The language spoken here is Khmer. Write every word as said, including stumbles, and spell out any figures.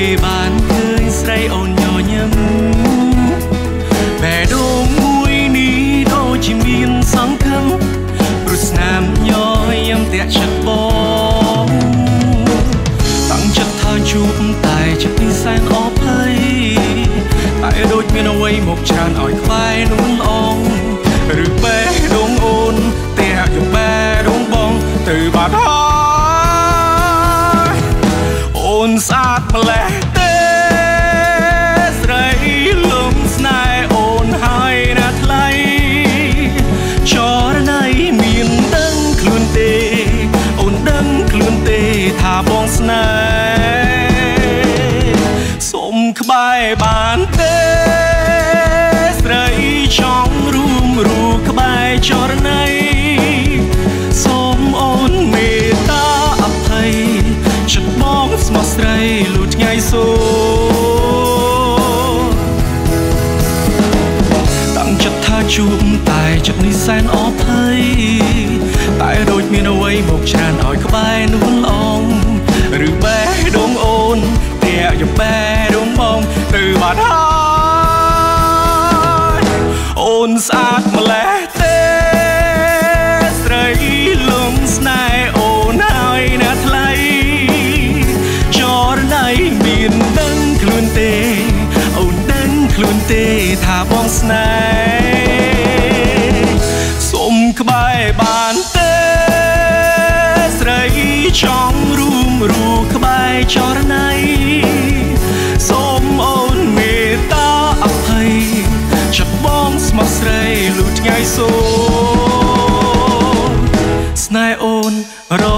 បានឃើញស្រីអូនញញឹមបែរដងមួយនេះដូចជាមានសង្ឃឹមព្រោះស្នាមញញឹមតាក់ចិត្តបងតាំងចិត្តថាជួបតែចិត្តនេះសែនអភ័យតែដូចមានអ្វីមកច្រើនឲ្យខ្វាយនួនអងឬបែរដងអូនតាក់យកបែរដងបងទៅបាត់ហើយអូនស្អាតម្លេះទេស្រីលំស្នេហ៍អូនហើយណាថ្លៃចរណៃមានដឹងខ្លួនទេអូនដឹងខ្លួនទេថាបងស្នេហ៍សុំក្បែរបានទេស្រីចង់រួមរូក្បែរចរណៃសូមអូនមេត្តាអភ័យចិត្តបងស្មោះស្រីលូតថ្ងៃសូតាំងចិត្តថាជួបតែចិត្តនេះសែនអភ័យតែដូចមានអ្វីមកច្រើនឲ្យក្បែរនួនអងឬបែរដងអូនតែយកបែរដងបងទៅបាត់ហើយអូនស្អាតម្លេះទេស្រីលំស្នេហ៍អូនហើយណាថ្លៃចរណៃមានដឹងខ្លួនទេអូនដឹងខ្លួនទេថាបងស្នេហ៍សុំក្បែរបានទេស្រីចង់រួមរូក្បែរចរណៃសូមអូនមេត្តាអភ័យចិត្តបងស្មោះស្រីលូតថ្ងៃសូស្នេហ៍អូនរ